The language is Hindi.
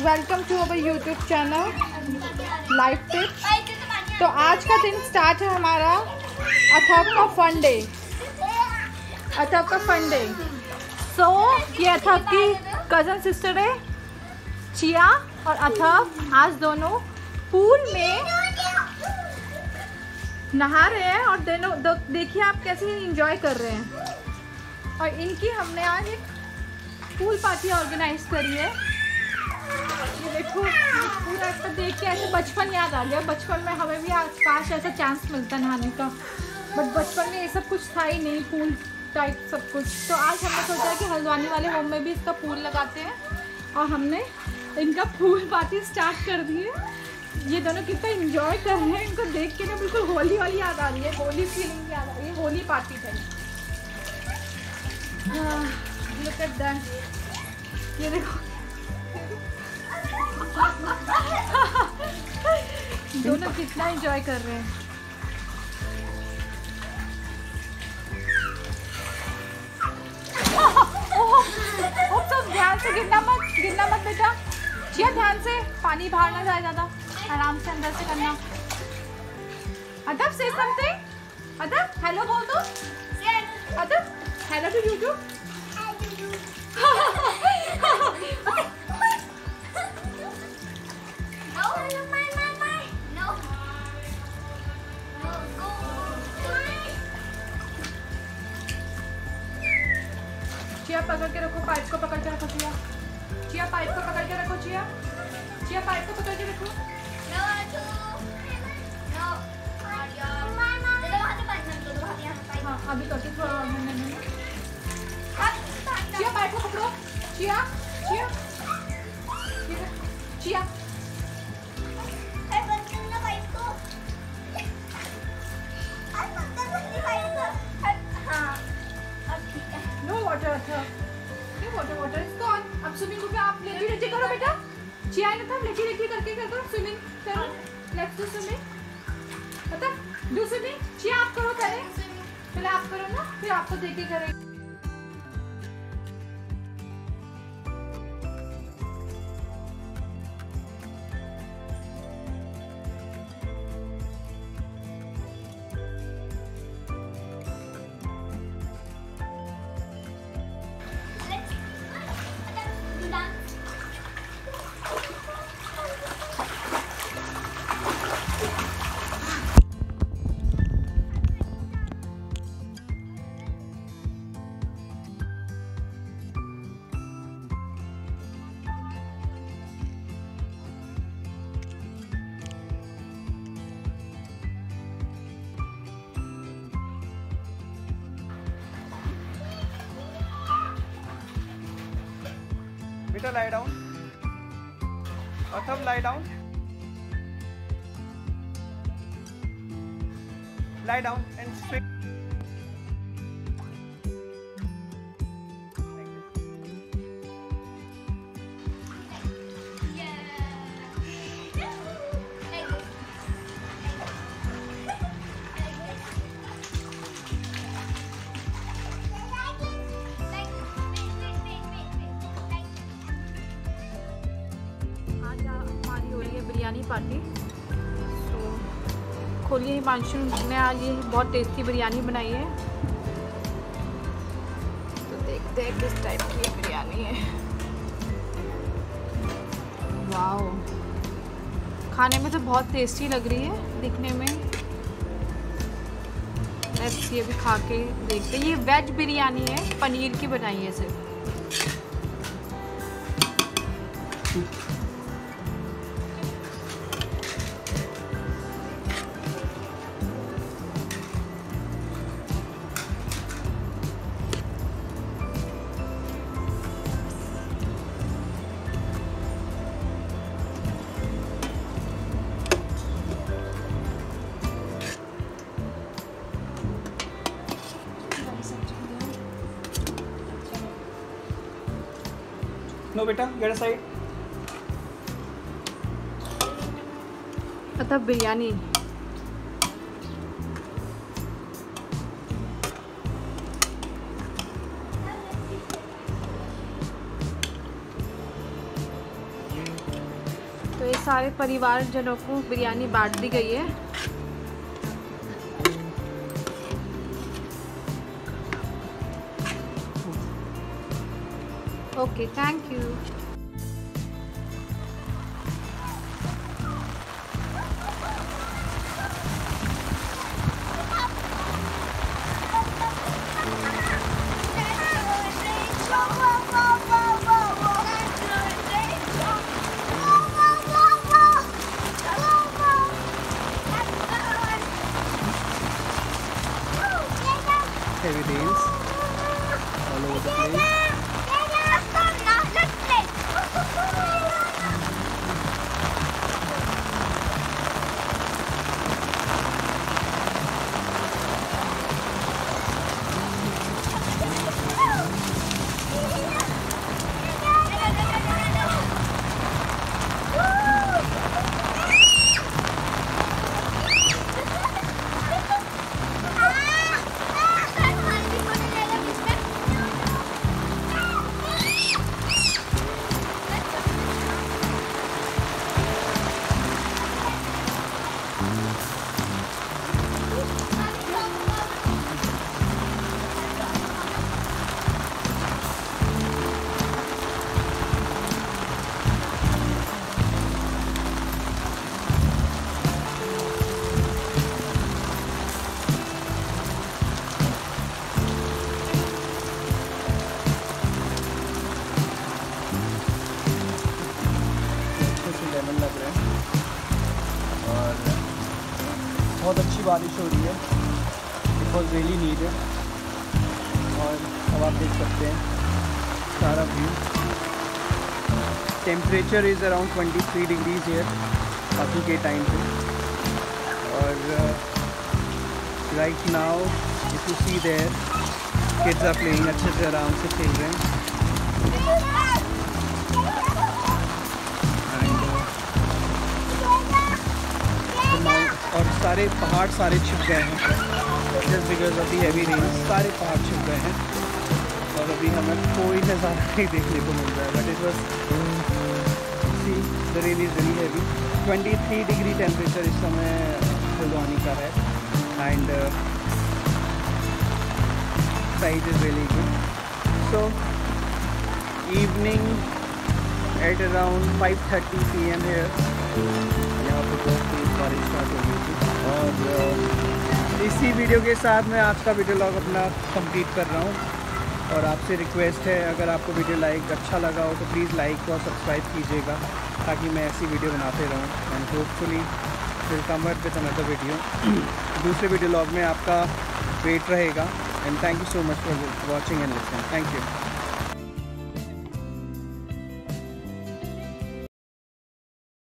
Welcome to our YouTube channel life tips. तो आज का दिन स्टार्ट है हमारा अथर्व का फन डे। सो ये अथर्व की कज़न सिस्टर है चिया और अथर्व। आज दोनों पूल में नहा रहे हैं और दोनों देखिए आप कैसे इंजॉय कर रहे हैं। और इनकी हमने आज एक पूल पार्टी ऑर्गेनाइज करी है। ये देखो पूरा इसको देख के ऐसे बचपन याद आ गया। बचपन में हमें भी काश ऐसा चांस मिलता नहाने का, बट बचपन में ये सब कुछ था ही नहीं, पूल टाइप सब कुछ। तो आज हमने सोचा कि हल्द्वानी वाले होम में भी इसका पूल लगाते हैं और हमने इनका पूल पार्टी स्टार्ट कर दी है। ये दोनों कितना इंजॉय कर रहे हैं, इनको देख के ना बिल्कुल होली वाली याद आ रही है, होली फीलिंग याद आ रही है, Holi party type. Look at that, ये देखो दोनों कितना एंजॉय कर रहे हैं। सब ध्यान से गिरना मत बेटा। जिया ध्यान से, पानी बाहर ना जाए ज्यादा, आराम से अंदर से करना। अदब से समथिंग, अदब हेलो बोल दो। अदब हेलो टू यूट्यूब। चिया पकड़ के रखो, पाइप को पकड़ के रखो चिया। चिया पाइप को पकड़ के रखो चिया। चिया पाइप को पकड़ के रखो। हाँ अभी करते थोड़ा और चिया पाइप को पकड़ो। Chia Chia Chia water is gone. अब स्विमिंग पूल में आप लेटी करो बेटा। चिया ने था लेटी करके करो स्विमिंग करो। Let's do swimming. मतलब डू स्विमिंग। चिया आप करो पहले आप करो ना, फिर आपको देख के करेंगे। Better lie down. Atham, lie down. Lie down and swim. Biryani party. तो खोलिए हिमांशु ने आज ये बहुत टेस्टी बिरयानी बनाई है। तो देखते हैं किस टाइप की बिरयानी है। वाओ, खाने में तो बहुत टेस्टी लग रही है दिखने में। लेट्स ये भी खा के देखते हैं। ये वेज बिरयानी है, पनीर की बनाई है सिर्फ। No beta, get aside. अतः बिरयानी तो ये सारे परिवार जनों को बिरयानी बांट दी गई है। Okay, thank you. Heavy rains all over the place. Lemon लग रहे हैं और बहुत अच्छी बारिश हो रही है। It was really needed. और अब आप देख सकते हैं सारा view. Temperature is around 23 degrees here बाकी के टाइम पे। और right now if you see there kids are playing, अच्छे से आराम से खेल रहे हैं। और सारे पहाड़ सारे छिप गए हैं just because of the heavy rain. सारे पहाड़ छिप गए हैं और अभी हमें कोई नज़ारा नहीं देखने को मिल रहा है। But it was see the rain is very heavy. 23 degree temperature इस समय हल्द्वानी का है and size is really good. So evening at around 5:30 PM here यहाँ पर बहुत तेज़ बारिश स्टार्ट हो गई थी। और इसी वीडियो के साथ मैं आज का वीडियो लॉग अपना कंप्लीट कर रहा हूँ। और आपसे रिक्वेस्ट है, अगर आपको वीडियो अच्छा लगा हो तो प्लीज़ लाइक और सब्सक्राइब कीजिएगा ताकि मैं ऐसी वीडियो बनाते रहूँ। And hopefully will come back with another video. दूसरे वीडियो लॉग में आपका वेट रहेगा। And thank you so much for watching and listening. Thank you.